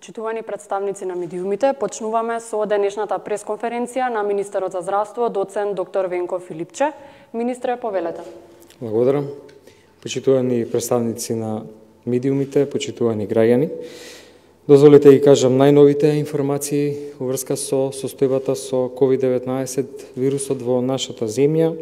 Почитувани представници на медиумите, почнуваме со денешната пресконференција на министерот за здравство, доцент доктор Венко Филипче. Министре, повелете. Благодарам. Почитувани представници на медиумите, почитувани граѓани, дозволете да кажам најновите информации во врска со состојбата со COVID-19 вирусот во нашата земја,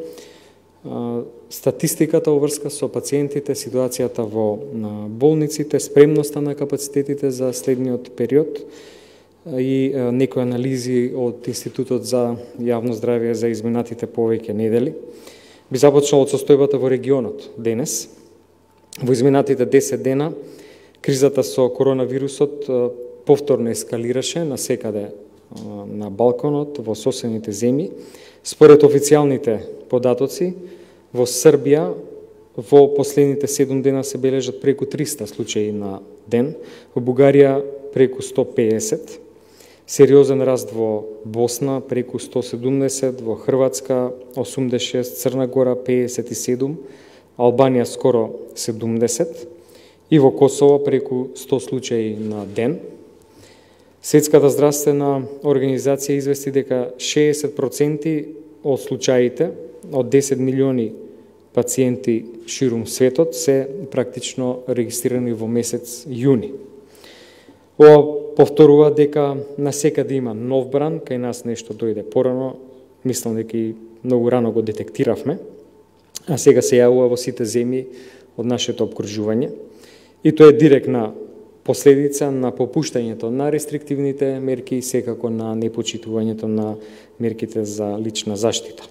статистиката во врска со пациентите, ситуацијата во болниците, спремноста на капацитетите за следниот период и некои анализи од Институтот за јавно здравје за изминатите повеќе недели. Би започнал од состојбата во регионот денес. Во изминатите 10 дена кризата со коронавирусот повторно ескалираше насекаде на Балканот, во соседните земји. Според официјалните податоци, во Србија во последните 7 дена се бележат преку 300 случаи на ден, во Бугарија преку 150, сериозен раст во Босна преку 170, во Хрватска 86, Црна Гора 57, Албанија скоро 70 и во Косово преку 100 случаи на ден. Светската здравствена организација извести дека 60% од случаите од 10 милиони пациенти ширум светот се практично регистрирани во месец јуни. Ова повторува дека насекаде има нов бран, кај нас нешто дојде порано, мислам дека и многу рано го детектиравме, а сега се јавува во сите земји од нашето обкружување. И тоа е директна последица на попуштањето на рестриктивните мерки и секако на непочитувањето на мерките за лична заштита.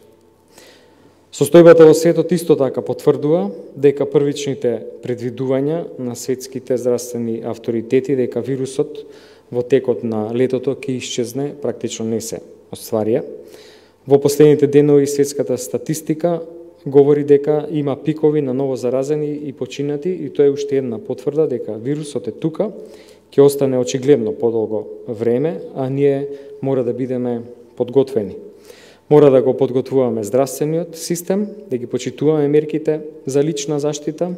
Состојбата во светот исто така потврдува дека првичните предвидувања на светските здравствени авторитети дека вирусот во текот на летото ќе исчезне практично не се остварија. Во последните денови светската статистика говори дека има пикови на ново заразени и починати и тоа е уште една потврда дека вирусот е тука, ќе остане очигледно подолго време, а ние мора да бидеме подготвени. Мора да го подготвуваме здравствениот систем, да ги почитуваме мерките за лична заштита,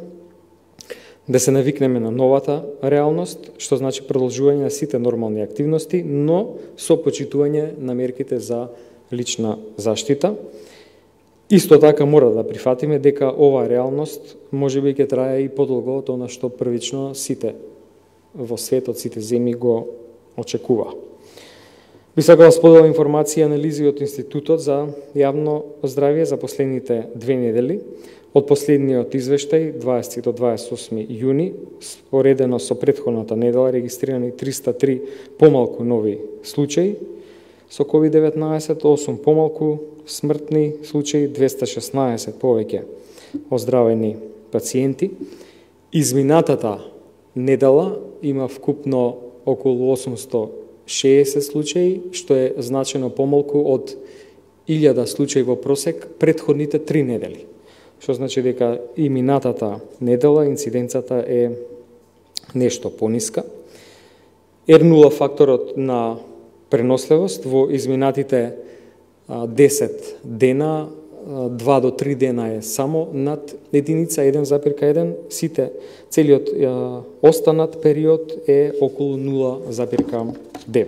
да се навикнеме на новата реалност, што значи продолжување на сите нормални активности, но со почитување на мерките за лична заштита. Исто така мора да прифатиме дека оваа реалност можеби ќе трае и подолго од она што првично сите во светот, сите земји го очекува. Би сакал да споделам информации и анализи од Институтот за јавно здравје за последните 2 недели. Од последниот извештај, 20 до 28 јуни, споредено со претходната недела, регистрирани 303 помалку нови случаи со COVID-19, 8 помалку смртни случаи, 216 повеќе оздравени пациенти. Изминатата недела има вкупно околу 860 случаи, што е значено помалку од 1000 случаи во просек претходните 3 недели. Што значи дека и минатата недела инциденцата е нешто пониска. R0 факторот на преносливост во изминатите 10 дена, 2 до 3 дена е само над единица, 1,1, целиот останат период е околу 0,9.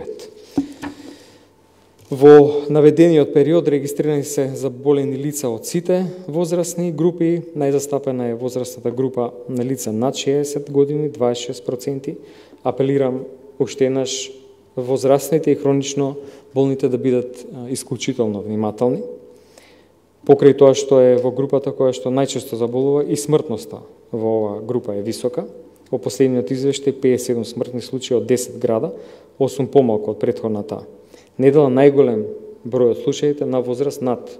Во наведениот период регистрирани се заболени лица од сите возрастни групи, најзастапена е возрастната група на лица над 60 години, 26%. Апелирам уште еднаш возрастните и хронично болните да бидат исклучително внимателни. Покрај тоа што е во групата која што најчесто заболува и смртноста во оваа група е висока. Во последниот извештај 57 смртни случаи од 10 града, 8 помалку од претходната недела, најголем број од случаите на возраст над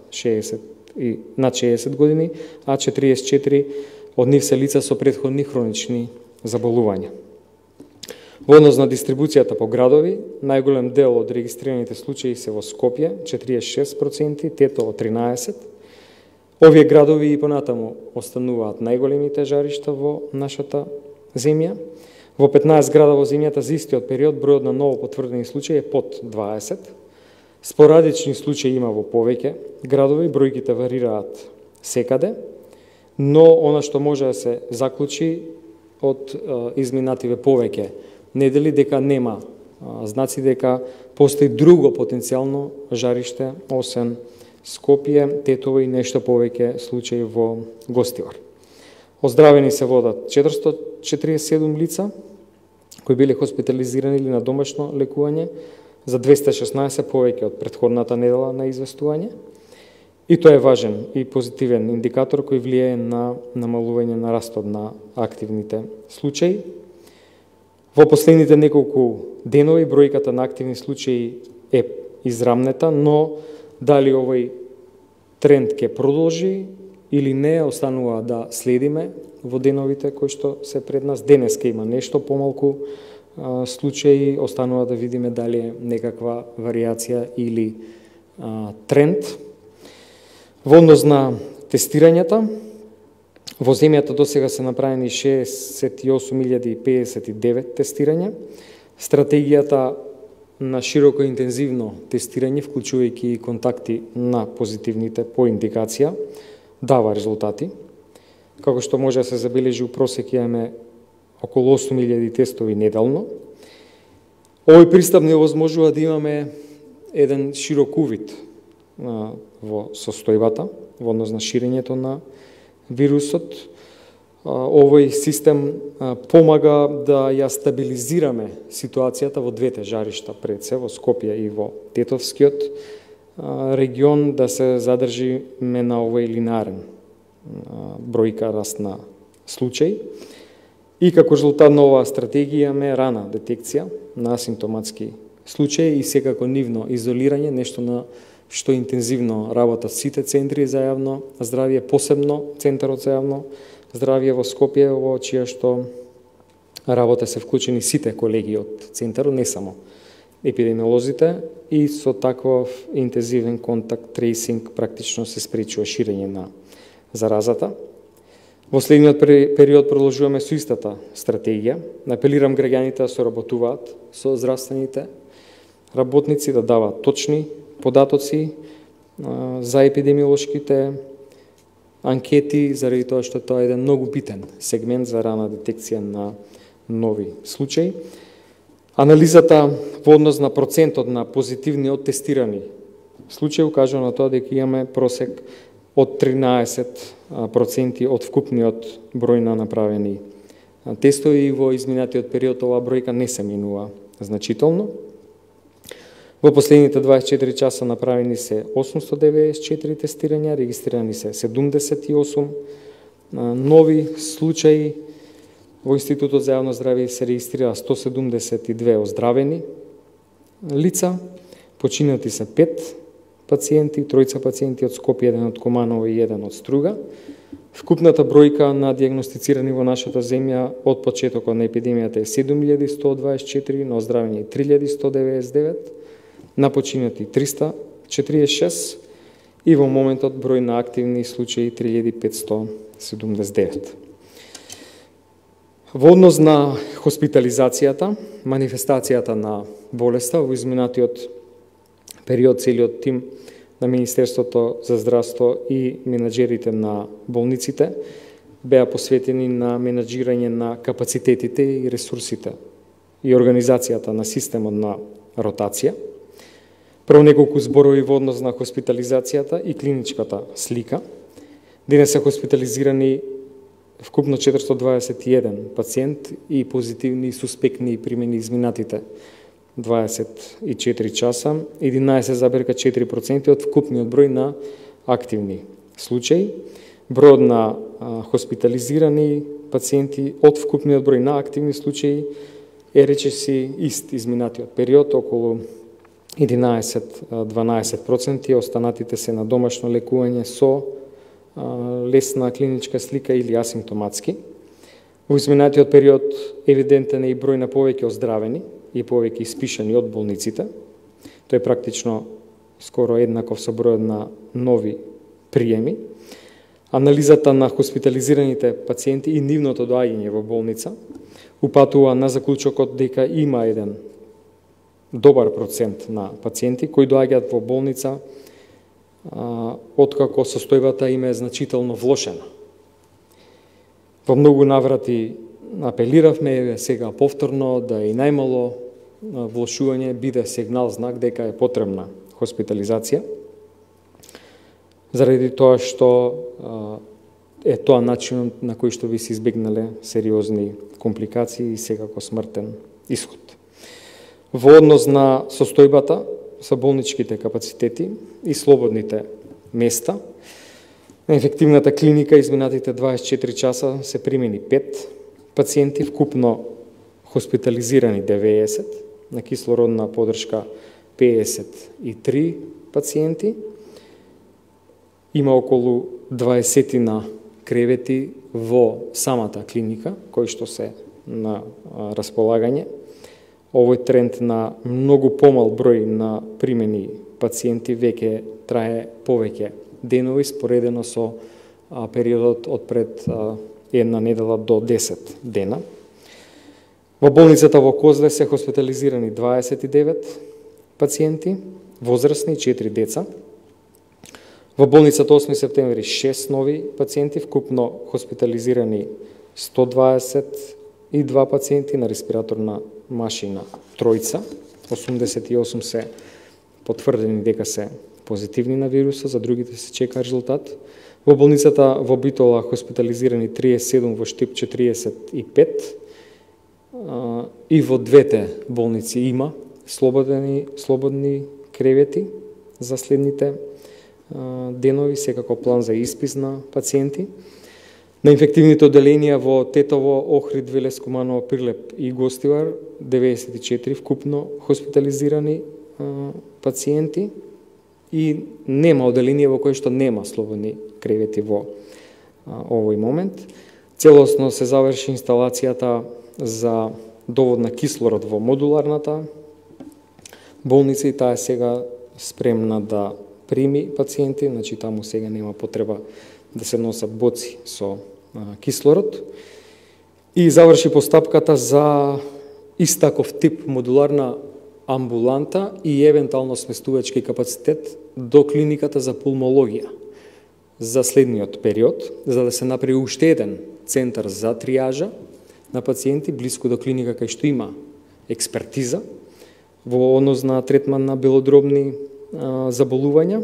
60 години, а 44 од нив се лица со претходни хронични заболувања. Во однос на дистрибуцијата по градови, најголем дел од регистрираните случаи се во Скопје, 46%, Тетово 13%. Овие градови и понатаму остануваат најголемите жаришта во нашата земја. Во 15 града во земјата за истиот период бројот на ново потврдени случаи е под 20. Спорадични случаи има во повеќе градови, бројките варираат секаде, но она што може да се заклучи од изминативе повеќе недели дека нема знаци дека постои друго потенцијално жариште, освен Скопје, Тетово и нешто повеќе случаи во Гостивар. Оздравени се водат 447 лица, кои биле хоспитализирани или на домашно лекување, за 216 повеќе од претходната недела на известување. И тоа е важен и позитивен индикатор кој влијае на намалување на растот на активните случаи. Во последните неколку денови бројката на активни случаи е израмнета, но дали овој тренд ќе продолжи или не, останува да следиме во деновите кои што се пред нас. Денеска има нешто помалку случаи, останува да видиме дали е некаква варијација или тренд. Во однос на тестирањата, во земјата досега се направени 68.059 тестирања. Стратегијата на широко интензивно тестирање, вклучувајќи и контакти на позитивните по индикација, дава резултати. Како што може да се забележи, у просек имаме околу 8.000 тестови неделно. Овој пристап не овозможува да имаме еден широк увид во состојбата, во однос на ширењето на вирусот. Овој систем помага да ја стабилизираме ситуацијата во двете жаришта пред се, во Скопје и во Тетовскиот регион, да се задржиме на овој линеарен бројка раст на случаи. И како резултат на оваа стратегија имаме рана детекција на асимптоматски случаи и секако нивно изолирање, нешто на што интензивно работат сите центри за јавно здравје, посебно Центарот за јавно здравје во Скопје, во чија што работа се вклучени сите колеги од Центарот, не само епидемиолозите, и со таков интензивен контакт трейсинг практично се спречува ширење на заразата. Во следниот период продолжуваме со истата стратегија. Апелирам граѓаните да соработуваат со здравствените работници, да дават точни податоци за епидемиолошките анкети, заради тоа што тоа е еден многу битен сегмент за рана детекција на нови случаи. Анализата во однос на процентот на позитивни од тестирани случаи укажува на тоа дека имаме просек од 13% од вкупниот број на направени тестови, и во изминатиот период оваа бројка не се менува значително. Во последните 24 часа направени се 894 тестирања, регистрирани се 78 нови случаи. Во Институтот за јавно здравје се регистрира 172 оздравени лица, починати се 5 пациенти, 3 пациенти од Скопје, 1 од Куманово и 1 од Струга. Вкупната бројка на диагностицирани во нашата земја од почетокот на епидемијата е 7124, на оздравени 3199, на починати 346 и во моментот број на активни случаи 3579. Во однос на хоспитализацијата, манифестацијата на болеста, во изминатиот период целиот тим на Министерството за здравство и менаџерите на болниците беа посветени на менаџирање на капацитетите и ресурсите и организацијата на системот на ротација. Прво неколку зборови во однос на хоспитализацијата и клиничката слика. Денес се хоспитализирани вкупно 421 пациент и позитивни и суспектни примени изминатите 24 часа, 11,4% од вкупниот број на активни случаи. Бројот на хоспитализирани пациенти од вкупниот број на активни случаи е речиси ист изминатиот период, околу 11-12%, останатите се на домашно лекување со лесна клиничка слика или асимптоматски. Во изминатиот период евидентен е и број на повеќе оздравени и повеќе испишани од болниците. Тој е практично скоро еднаков со бројот на нови приеми. Анализата на хоспитализираните пациенти и нивното доаѓање во болница упатува на заклучокот дека има еден добар процент на пациенти кои доаѓаат во болница откако состојбата им е значително влошена. Во многу наврати апелиравме сега повторно да и најмало влошување биде сигнал, знак дека е потребна хоспитализација, заради тоа што е тоа начинот на кој што би се избегнале сериозни компликации и секако смртен исход. Во однос на состојбата со болничките капацитети и слободните места, на инфективната клиника изминатите 24 часа се примени 5 пациенти, вкупно хоспитализирани 90, на кислородна подршка 53 пациенти. Има околу 20 на кревети во самата клиника, кои што се на располагање. Овој тренд на многу помал број на примени пациенти веќе трае повеќе денови, споредено со периодот од пред една недела до 10 дена. Во болницата во Козле се хоспитализирани 29 пациенти, возрастни и 4 деца. Во болницата 8 септември 6 нови пациенти, вкупно хоспитализирани 122 пациенти на респираторна машина тројца, 88 се потврдени дека се позитивни на вируса, за другите се чека резултат. Во болницата во Битола хоспитализирани 37, во Штип 45, и во двете болници има слободни кревети за следните денови, секако план за испис на пациенти. На инфективните оделенија во Тетово, Охрид, Велеско, Маново, Прилеп и Гостивар 94 вкупно хоспитализирани пациенти и нема оделение во кое што нема слободни кревети во овој момент. Целосно се заврши инсталацијата за довод на кислород во модуларната болница и таа е сега спремна да прими пациенти, значи таму сега нема потреба да се носат боци со кислород. И заврши постапката за истаков тип модуларна амбуланта и евентуално сместувачки капацитет до клиниката за пулмологија за следниот период, за да се направи уште еден центар за триажа на пациенти блиску до клиника кај што има експертиза во однос на третман на белодробни заболувања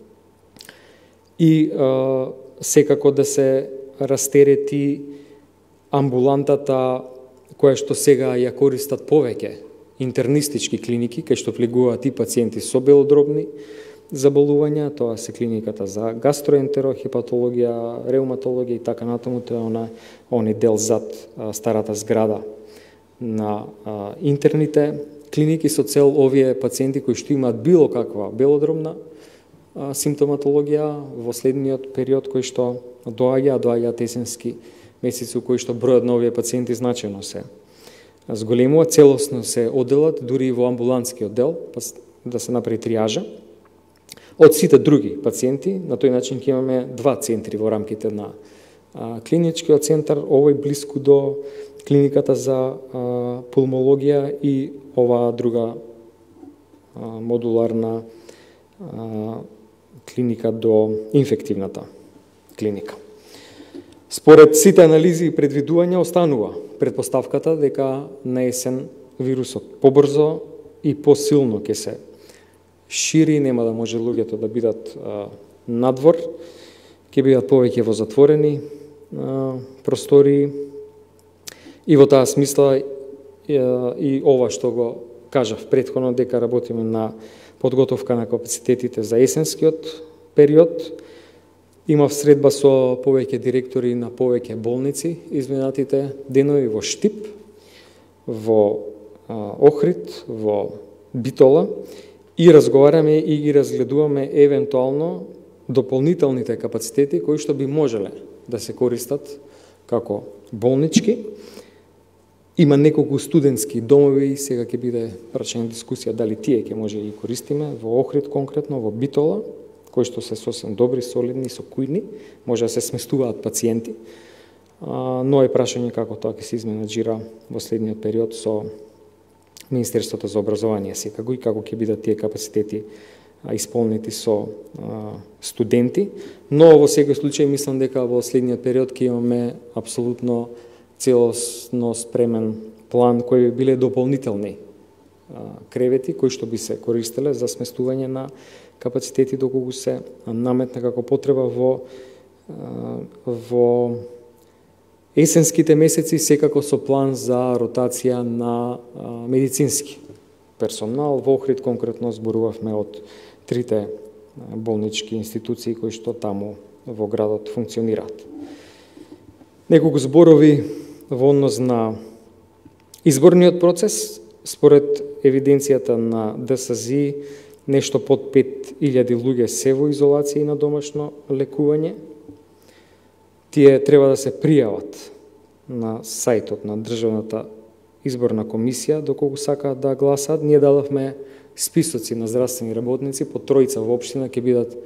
и секако да се растерети амбулантата која што сега ја користат повеќе интернистички клиники, кај што влегуваат и пациенти со белодробни заболувања, тоа се клиниката за гастроентерохепатологија, реуматологија и така натаму, тоа е оној дел зад старата зграда на интерните клиники со цел овие пациенти кои што имаат било каква белодробна симптоматологија во следниот период кој што доаѓаат есенски месеци, кои што бројот на овие пациенти значајно се зголемува, целосно се оделат, дури и во амбулантскиот дел, да се направи триажа. Од сите други пациенти, на тој начин ќе имаме два центри во рамките на клиничкиот центар, овој блиску до клиниката за пулмологија и оваа друга модуларна клиника до инфективната клиника. Според сите анализи и предвидувања останува предпоставката дека на есен вирусот побрзо и посилно ќе се шири, нема да може луѓето да бидат надвор, ќе бидат повеќе во затворени простории и во таа смисла и ова што го кажав претходно дека работиме на подготовка на капацитетите за есенскиот период. Имав средба со повеќе директори на повеќе болници изминатите денови во Штип, во Охрид, во Битола и разговараме и ги разгледуваме евентуално дополнителните капацитети кои што би можеле да се користат како болнички. Има неколку студентски домови, сега ќе биде прашање дискусија дали тие ќе може да ги користиме, во Охрид конкретно, во Битола, кои што се сосем добри, солидни, со кујни, може да се сместуваат пациенти, но е прашање како тоа ќе се изменаџира во следниот период со Министерството за образование секако и како ќе бидат тие капацитети исполнети со студенти, но во секој случај мислам дека во следниот период ќе имаме апсолутно целосно спремен план кои би биле дополнителни кревети кои што би се користеле за сместување на капацитети доколку се наметна како потреба во есенските месеци, секако со план за ротација на медицински персонал. Во Охрид конкретно зборувавме од трите болнички институции кои што таму во градот функционираат. Неколку зборови во однос на изборниот процес. Според евиденцијата на ДСЗ, нешто под 5000 луѓе се во изолација и на домашно лекување. Тие треба да се пријават на сајтот на Државната изборна комисија доколку сакаат да гласат. Ние дадовме списоци на здравствени работници, по тројца во општина ќе бидат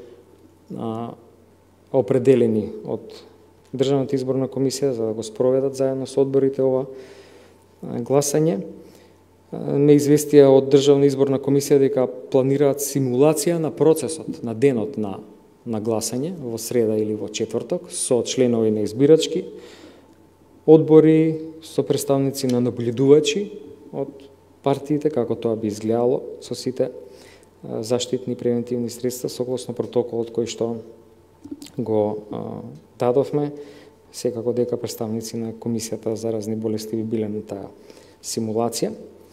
определени од Државната изборна комисија за да го спроведат заедно со одборите ова гласање. Ме известија од Државна изборна комисија дека планираат симулација на процесот, на денот на гласање, во среда или во четврток, со членови на избирачки одбори, со представници на наблюдувачи од партиите, како тоа би изгледало со сите заштитни превентивни средства, согласно протоколот кој што го дадовме, секако дека представници на Комисијата за разни болести би биле на таа симулација.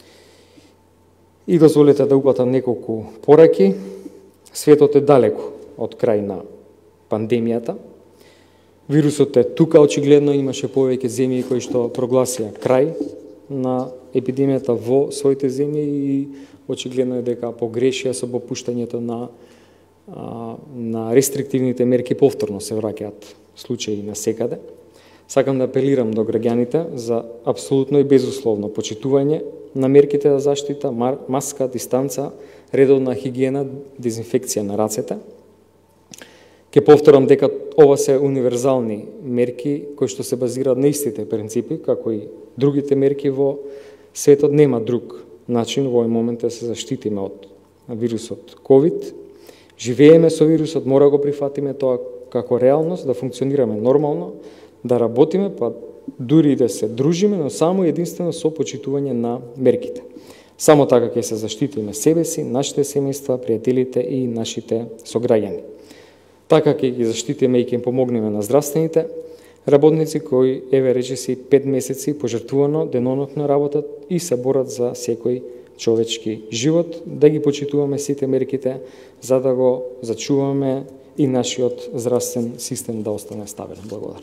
И дозволете да упатам неколку пораки. Светот е далеко од крај на пандемијата. Вирусот е тука, очигледно имаше повеќе земји кои што прогласија крај на епидемијата во своите земји и очигледно е дека погрешија со попуштањето на рестриктивните мерки повторно се враќаат случаи на секаде. Сакам да апелирам до граѓаните за апсолутно и безусловно почитување на мерките за заштита, маска, дистанца, редовна хигиена, дезинфекција на рацете. Ке повторам дека ова се универзални мерки кои што се базираат на истите принципи, како и другите мерки во светот. Нема друг начин во овој момент да се заштитиме од вирусот COVID. Живееме со вирусот, мора го прифатиме тоа како реалност, да функционираме нормално, да работиме, па дури и да се дружиме, но само единствено со почитување на мерките. Само така ќе се заштитиме себе си, нашите семејства, пријателите и нашите сограѓани. Така ќе ги заштитиме и ќе им помогнеме на здравствените работници кои, еве речиси, 5 месеци пожртвувано денонокно работат и се борат за секој човечки живот, да ги почитуваме сите мерките, за да го зачуваме и нашиот здравствен систем да остане стабилен. Благодарам.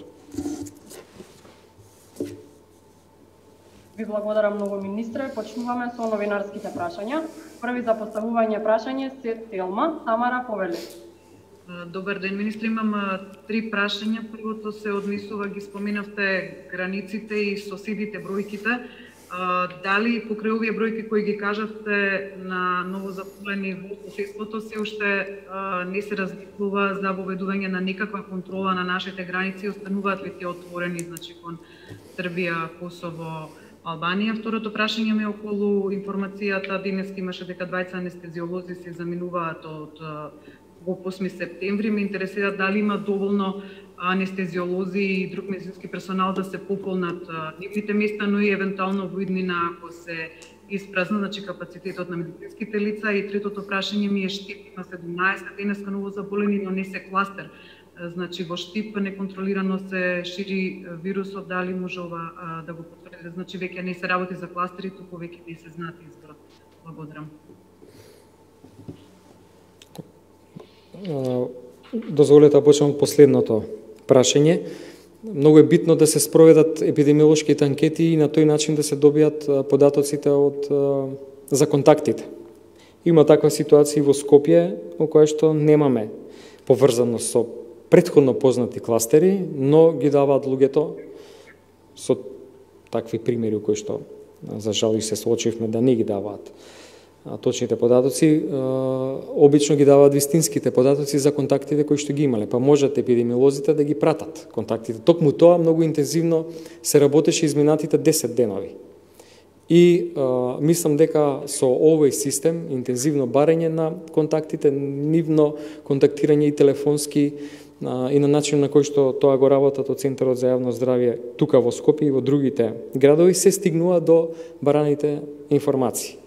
Ви благодарам многу, министре. Почнуваме со новинарските прашања. Први за поставување прашање се Телма Тамара Повели. Добар ден, министре. Имам 3 прашања. Првото се однесува, ги споменавте границите и соседите, бројките. Дали покрај овие бројки кои ги кажавте на новозаполени во соседството се уште не се размислува за воведување на некаква контрола на нашите граници, остануваат ли тие отворени, значи кон Србија, Косово, Албанија? Второто прашање ми е околу информацијата, денес имаше дека 20 анестезиолози се заминуваат од во 8 септември. Ме интересира дали има доволно анестезиолози и друг медицински персонал да се пополнат нивните места, но и евентуално во иднина ако се испразна, значи капацитетот на медицинските лица. И третото прашање ми е Штип, има 17 денеска новозаболени, но не се кластер. Значи во Штип неконтролирано се шири вирусот, дали може ова да го потврдите? Значи веќе не се работи за кластери, туку веќе не се знаат изборот. Благодарам. Дозволете да почнем од последното прашање. Многу е битно да се спроведат епидемиолошките анкети и на тој начин да се добијат податоците за контактите. Има таква ситуација во Скопје, во која што немаме поврзаност со претходно познати кластери, но ги даваат луѓето со такви примери кои што за жал и се соочивме да не ги даваат точните податоци, обично ги даваат вистинските податоци за контактите кои што ги имале, па можат епидемиолозите да ги пратат контактите. Токму тоа многу интензивно се работеше изминатите 10 денови. И мислам дека со овој систем, интензивно барење на контактите, нивно контактирање и телефонски, и на начин на кој што тоа го работат од Центарот за јавно здравје тука во Скопје и во другите градови, се стигнува до бараните информации.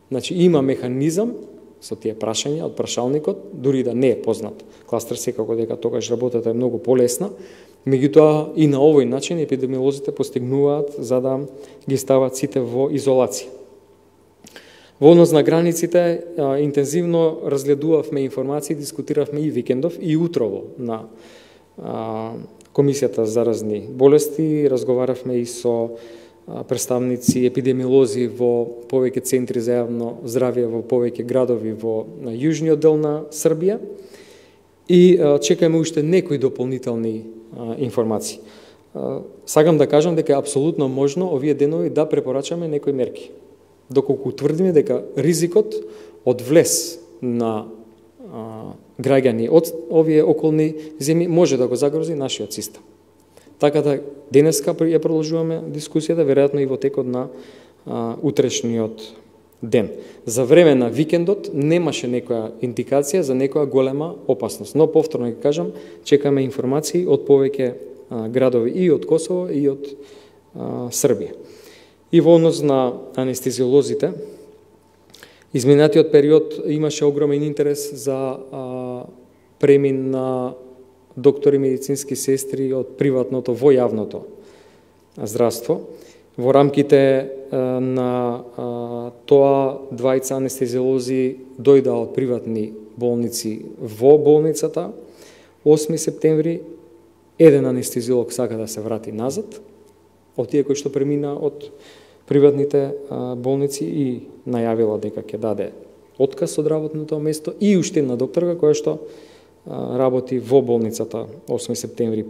Значи има механизам со тие прашања од прашалникот, дури да не е познат кластер, секако дека тогаш работата е многу полесна, меѓутоа и на овој начин епидемиолозите постигнуваат за да ги стават сите во изолација. Во однос на границите, интензивно разгледувавме информации, дискутиравме и викендов и утрово на Комисијата за заразни болести, разговаравме и со представници епидемиолози во повеќе центри за јавно здравје во повеќе градови во јужниот дел на Србија и чекаме уште некои дополнителни информации. Сакам да кажам дека е апсолутно можно овие денови да препорачаме некои мерки, доколку утврдиме дека ризикот од влез на граѓани од овие околни земји може да го загрози нашиот систем. Така да денеска ја продолжуваме дискусијата, веројатно и во текот на утрешниот ден. За време на викендот немаше некоја индикација за некоја голема опасност, но повторно ќе кажам, чекаме информации од повеќе градови и од Косово и од Србија. И во однос на анестезиолозите, изминатиот период имаше огромен интерес за премин на доктори, медицински сестри од приватното во јавното здравство. Во рамките на тоа, двајца анестезиолози дојда од приватни болници во болницата. 8 септември, еден анестезиолог сака да се врати назад, од тие кои што премина од приватните болници и најавила дека ќе даде отказ од работното место, и уште една докторка која што работи во болницата 8 септември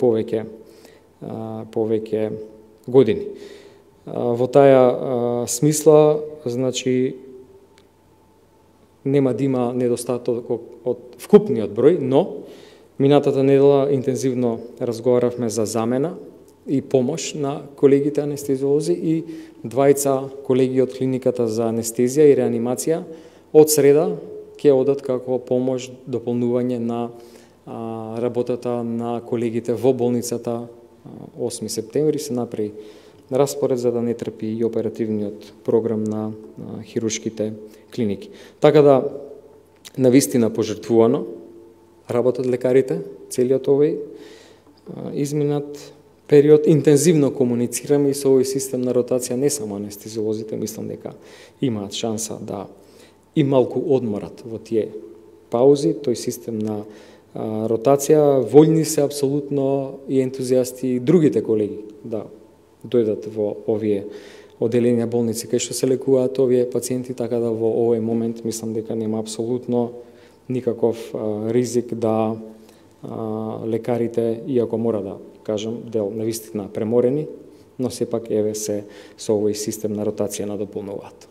повеќе години. Во таја смисла, значи, нема да има недостаток од вкупниот број, но минатата недела интензивно разговаравме за замена и помош на колегите анестезиолози и двајца колеги од клиниката за анестезија и реанимација од среда ќе одат како помош, дополнување на работата на колегите во болницата 8 септември. Се направи распоред за да не трпи и оперативниот програм на хируршките клиники. Така да, навистина пожртвувано работат лекарите, целиот овој изминат период. Интензивно комуницираме и со овој систем на ротација, не само анестезиолозите, мислам дека имаат шанса да и малку одморат во тие паузи, тој систем на ротација. Вољни се апсолутно и ентузијасти и другите колеги да дојдат во овие оделенија болници кај што се лекуваат овие пациенти, така да во овој момент мислам дека нема апсолутно никаков ризик да лекарите, иако мора да кажам, дел навистина преморени, но сепак еве се со овој систем на ротација надополнуваат.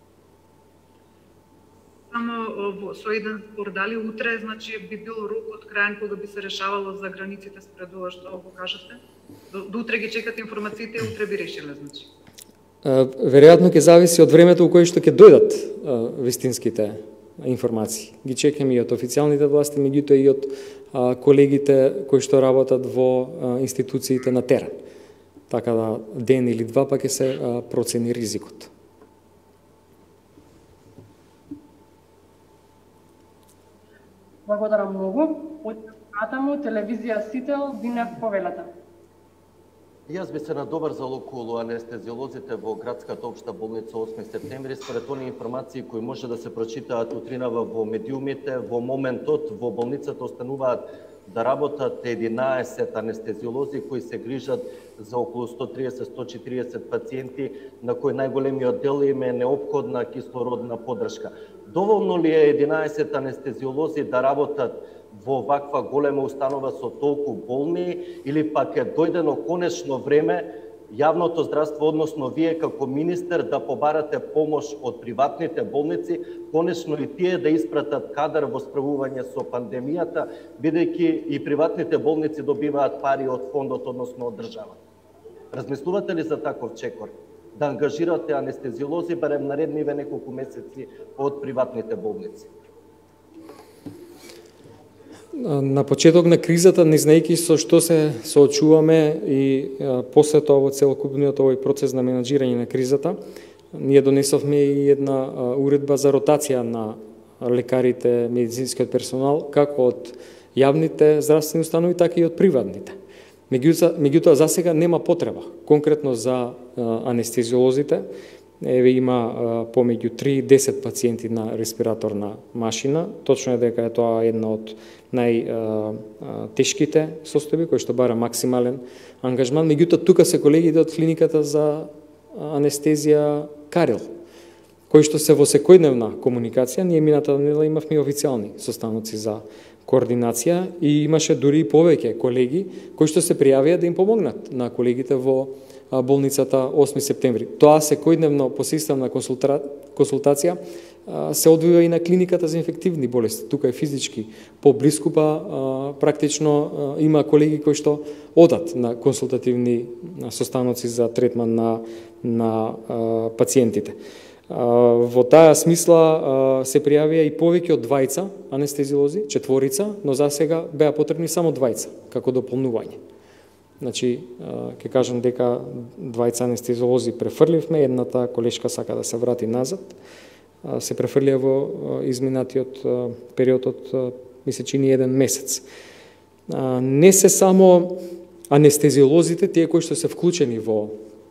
Само со еден спор, дали утре, значи, би бил рокот крајен кога би се решавало за границите спред ова што го кажавте? До утре ги чекате информациите и утре би решиле, значи? Веројатно ќе зависи од времето во кое што ќе дојдат вистинските информации. Ги чекаме и од официјалните власти, меѓутоа и од колегите кои што работат во институциите на терен. Така да ден или два па ќе се процени ризикот. Благодарам многу. Од натаму телевизија Сител, Бинев Повелата. Јас би се надоврзал околу анестезиолозите во градската општа болница 8 септември, според оние информации кои може да се прочитаат утринава во медиумите. Во моментот во болницата остануваат да работат 11 анестезиолози кои се грижат за околу 130-140 пациенти, на кои најголемиот дел им е неопходна кислородна поддршка. Доволно ли е 11 анестезиолози да работат во ваква голема установа со толку болни, или пак е дојдено конечно време јавното здравство, односно вие како министер, да побарате помош од приватните болници, конечно и тие да испратат кадар во справување со пандемијата, бидејќи и приватните болници добиваат пари од фондот, односно од државата. Размислувате ли за таков чекор? Да ангажирате анестезиолози барем наредниве неколку месеци од приватните болници? На почеток на кризата, не знаејќи со што се соочуваме и после тоа во целокупниот овој процес на менаџирање на кризата, ние донесовме и една уредба за ротација на лекарите, медицинскиот персонал, како од јавните здравствени установи, така и од приватните. Меѓутоа, за сега нема потреба. Конкретно за анестезиолозите, еве има помеѓу 3 и 10 пациенти на респираторна машина. Точно е дека е тоа една од најтешките состојби, кој што бара максимален ангажман. Меѓутоа, тука се колегите од клиниката за анестезија Карел, кои што се во секојдневна комуникација. Ние мината недела имавме официјални состаноци за координација и имаше дури и повеќе колеги кои што се пријавија да им помогнат на колегите во болницата 8 септември. Тоа секојдневно по системна консултација се одвива и на клиниката за инфективни болести. Тука е физички поблиску, практично има колеги кои што одат на консултативни состаноци за третман на пациентите. Во таа смисла се пријавија и повеќе од 20 анестезиолози, 4, но за сега беа потребни само 20 како дополнување. Значи, ќе кажам дека 20 анестезиолози префрливме, едната колешка сака да се врати назад, се префрлија во изминатиот период од, ми се чини, 1 месец. Не се само анестезиолозите, тие кои што се вклучени во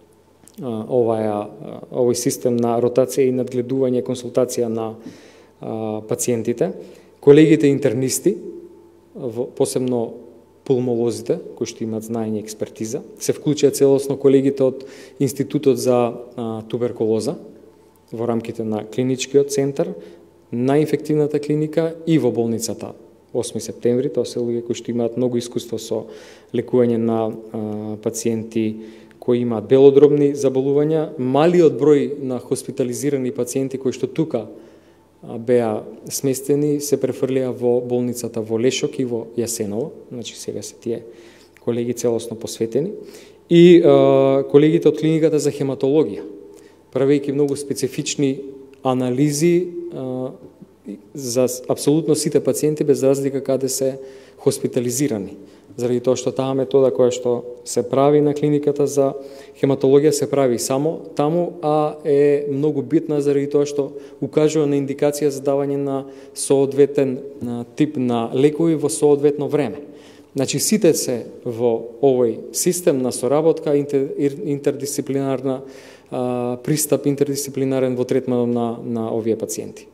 овој систем на ротација и надгледување, консултација на пациентите, колегите интернисти, посебно пулмолозите, кои што имаат знаење и експертиза, се вклучија целосно колегите од Институтот за туберкулоза во рамките на клиничкиот центар, на инфективната клиника и во болницата 8 септември. Тоа се луѓе кои што имаат многу искуство со лекување на пациенти кои имаат белодробни заболувања. Малиот број на хоспитализирани пациенти кои што тука беа сместени се префрлија во болницата во Лешок и во Јасеново. Значи сега се тие колеги целосно посветени. И колегите од клиниката за хематологија, правејќи многу специфични анализи за апсолутно сите пациенти без разлика каде се хоспитализирани. Заради тоа што таа метода која што се прави на клиниката за хематологија се прави само таму, а е многу битна заради тоа што укажува на индикација за давање на соодветен тип на лекови во соодветно време. Значи сите се во овој систем на соработка, интердисциплинарна пристап, интердисциплинарен во третманот на овие пациенти.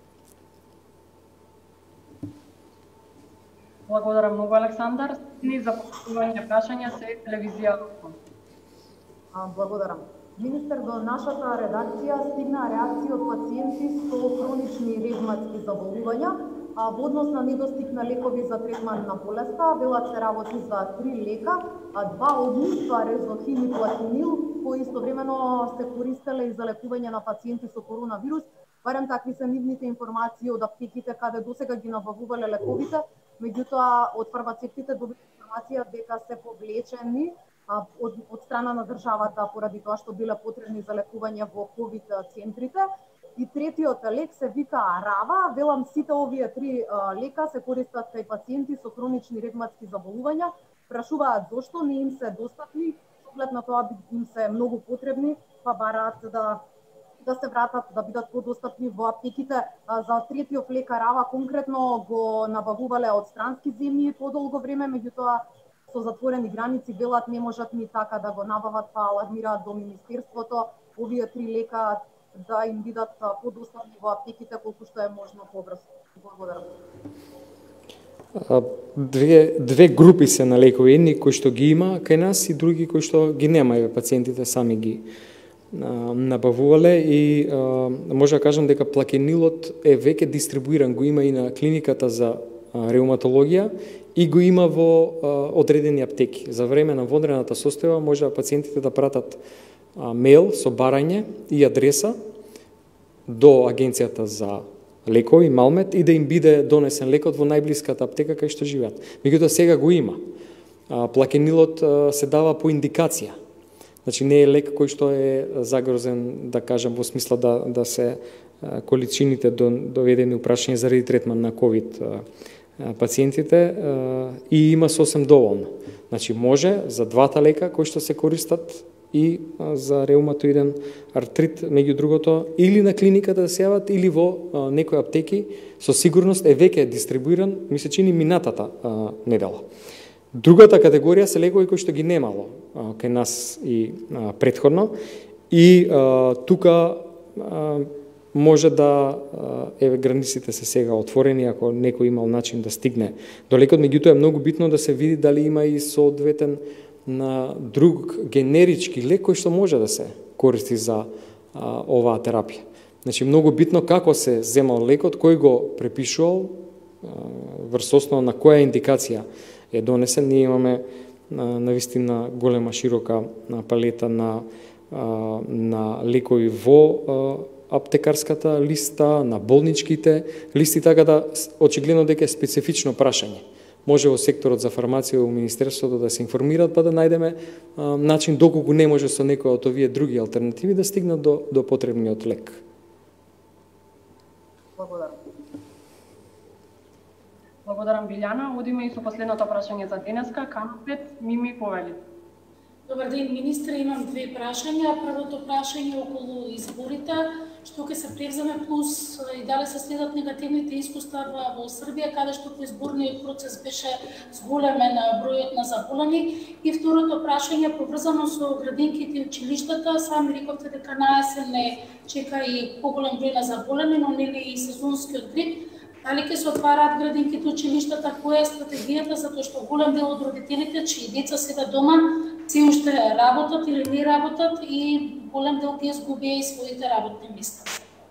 Благодарам многу, Александар. Ни за поставување прашања се телевизија. Благодарам. Министер, до нашата редакција стигна реакција од пациенти со хронични ревматски заболувања во однос на недостиг на лекови за третман на болеста. Велат се работи за 3 лека, 2 од нив резохим и платинил, кои истовремено се користеле и за лекување на пациенти со коронавирус. Барем такви се нивните информации од аптеките каде досега ги набавувале лековите. Меѓутоа, од фармацевтите добија информација дека се повлечени од страна на државата поради тоа што биле потребни за лекување во ковид центрите. И третиот лек се вика Рава. Велам, сите овие 3 лека се користат кај пациенти со хронични ревматски заболувања. Прашуваат зошто не им се достапни, оглед на тоа им се многу потребни, па бараат да се вратат, да бидат подостапни во аптеките. За третиот лек Рава конкретно го набавувале од странски земји подолго време, меѓутоа со затворени граници велат не можат ни така да го набават, па алармираат до Министерството овие 3 лека да им бидат подостапни во аптеките колку што е можно побрзо. Благодарам. Две групи се на лекови, едни кои што ги има кај нас и други кои што ги нема, и пациентите сами ги набавувале. И може да кажам дека плакенилот е веќе дистрибуиран, го има и на клиниката за реуматологија и го има во одредени аптеки. За време на вонредната состојба може пациентите да пратат мејл со барање и адреса до Агенцијата за лекови, Малмет, и да им биде донесен лекот во најблиската аптека кај што живеат. Меѓутоа сега го има. Плакенилот се дава по индикација. Значи не е лек кој што е загрозен, да кажам, во смисла да се количините доведени упрашање заради третман на ковид пациентите, и има сосем доволно. Значи може за двата лека кои што се користат и за реуматоиден артрит, меѓу другото, или на клиниката да се јават, или во некои аптеки, со сигурност е веќе дистрибуиран, ми се чини минатата недела. Другата категорија се лекови кои што ги немало кај нас и претходно, и тука може да границите се сега отворени ако некој имал начин да стигне до лекот, меѓутоа е многу битно да се види дали има и соодветен на друг генерички лек кој што може да се користи за оваа терапија. Значи многу битно како се земал лекот, кој го препишувал, врз основа на која индикација е донесен. Ние имаме навистина голема широка палета на лекови во аптекарската листа, на болничките листи, така да очигледно дека е специфично прашање. Може во секторот за фармација во Министерството да се информираат, па да најдеме начин доколку не може со некој од овие други алтернативи да стигнат до потребниот лек. Благодарам. Благодарам, Билјана. Одиме и со последното прашање за денеска. Канопет, Мими Повели. Добар ден, министре. Имам две прашања. Првото прашање околу изборите, што ќе се превземе плюс и дали се следат негативните искуства во Србија, каде што по изборниот процес беше зголемен бројот на заболени. И второто прашање поврзано со градинките и училиштата. Сами рековте дека на есен не чека и поголем број на заболени, но нели и сезонскиот грип. Дали ќе се отвараат градинките, училиштата, која е стратегијата, затоа што голем дел од родителите, чии деца седат дома, се уште работат или не работат и голем дел ги изгубија и своите работни места.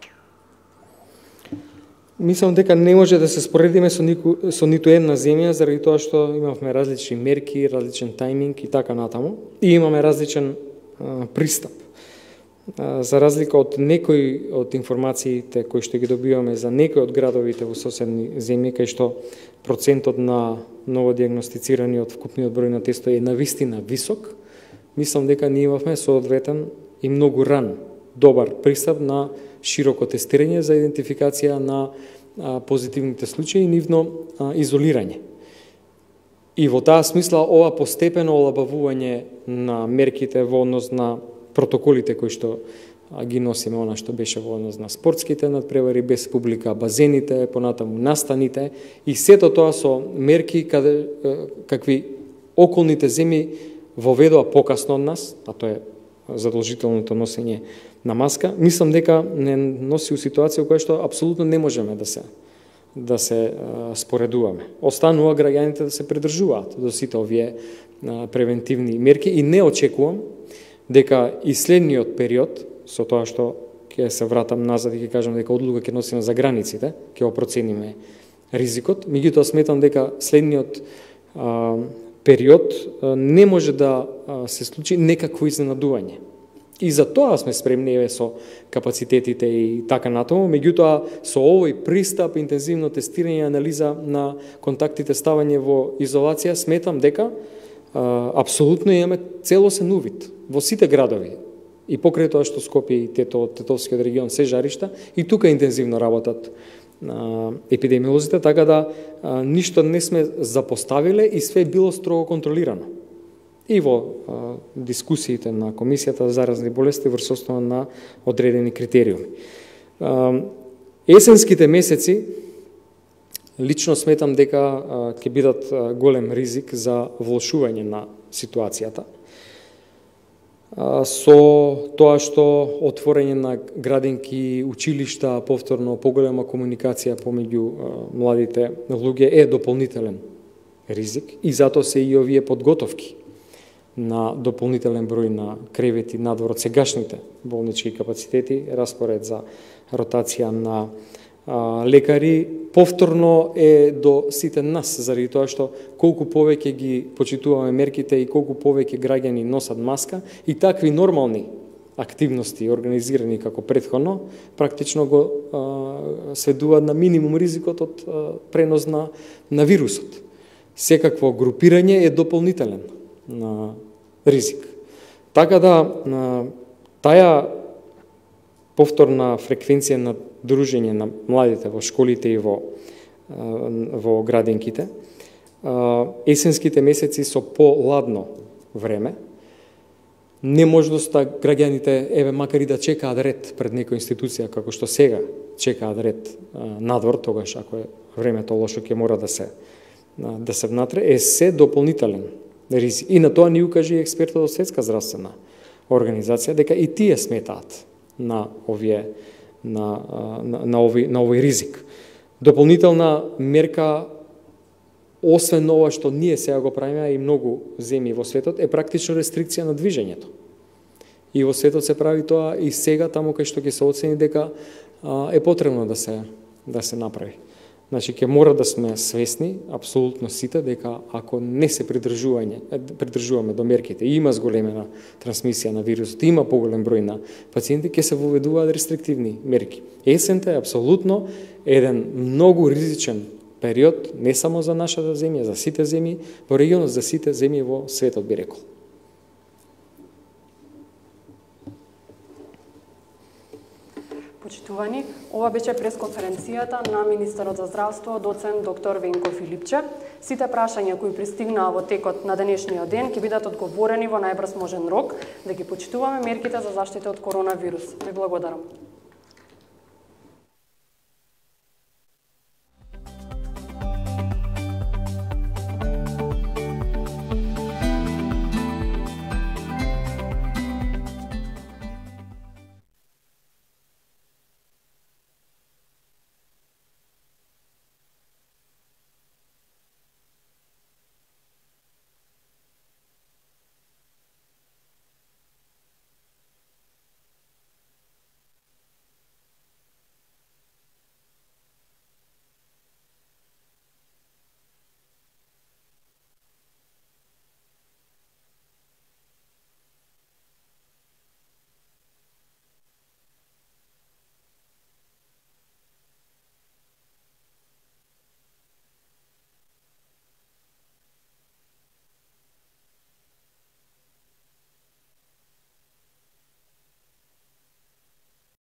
Мислам дека не може да се споредиме со ниту една земја, заради тоа што имавме различни мерки, различен тајминг и така натаму, и имаме различен пристап. За разлика од некои од информациите кои што ги добиваме за некои од градовите во соседни земји, кај што процентот на новодиагностицирани од вкупниот број на тестови е навистина висок, мислам дека ние имавме соодветен и многу ран, добар пристап на широко тестирање за идентификација на позитивните случаи и нивно изолирање. И во таа смисла ова постепено олабавување на мерките во однос на протоколите кои што ги носиме, она што беше во однос на спортските надпревари без публика, базените, понатаму настаните и сето тоа со мерки какви околните земји воведоа покасно од нас, а тоа е задолжителното носење на маска. Мислам дека не носи у ситуација која што апсолутно не можеме да се споредуваме. Останува граѓаните да се придржуваат до сите овие превентивни мерки и не очекувам дека и следниот период, со тоа што ќе се вратам назад и ќе кажам дека одлука ќе носиме за границите, ќе процениме ризикот, меѓутоа сметам дека следниот период не може да се случи некакво изненадување. И за тоа сме спремни со капацитетите и така натаму, меѓутоа со овој пристап, интензивно тестирање и анализа на контактите, ставање во изолација, сметам дека апсолутно имаме целосен увид во сите градови. И покрај тоа што Скопје и Тетовскиот регион се жаришта, и тука интензивно работат епидемиолозите, така да ништо не сме запоставиле и све било строго контролирано. И во дискусиите на Комисијата за заразни болести врз основа на одредени критериуми. Есенските месеци лично сметам дека ќе бидат голем ризик за влошување на ситуацијата. Со тоа што отворање на градинки, училишта, повторно поголема комуникација помеѓу младите луѓе е дополнителен ризик и затоа се и овие подготовки на дополнителен број на кревети надвор од сегашните болнички капацитети, распоред за ротација на лекари, повторно е до сите нас, заради тоа што колку повеќе ги почитуваме мерките и колку повеќе граѓани носат маска и такви нормални активности организирани како претходно, практично го сведуваат на минимум ризикот од пренос на вирусот. Секакво групирање е дополнителен на ризик. Така да таа повторна фреквенција на дружење на младите во школите и во градинките, есенските месеци со поладно време, неможноста граѓаните, еве, макар и да чекаат ред пред некоја институција, како што сега чекаат ред надвор, тогаш ако е времето лошо ќе мора да се внатре, е се дополнителен ризик. И на тоа ни укажи експертот од Светска здравствена организација дека и тие сметаат на овој ризик. Дополнителна мерка, освен ова што ние сега го правиме и многу земји во светот, е практично рестрикција на движењето. И во светот се прави тоа и сега таму кај што ќе се оцени дека е потребно да се направи. Значи, ќе мора да сме свесни, апсолутно сите, дека ако не се придржуваме до мерките и има зголемена трансмисија на вирусот, има поголем број на пациенти, ќе се воведуваат рестриктивни мерки. Есента е апсолутно еден многу ризичен период, не само за нашата земја, за сите земји во регионот, за сите земји во светот, би рекол. Почитувани, ова беше пресконференцијата на министерот за здравство, доцент доктор Венко Филипче. Сите прашања кои пристигнаа во текот на денешниот ден ќе бидат одговорени во најбрз можен рок, да ги почитуваме мерките за заштита од коронавирус. Ви благодарам.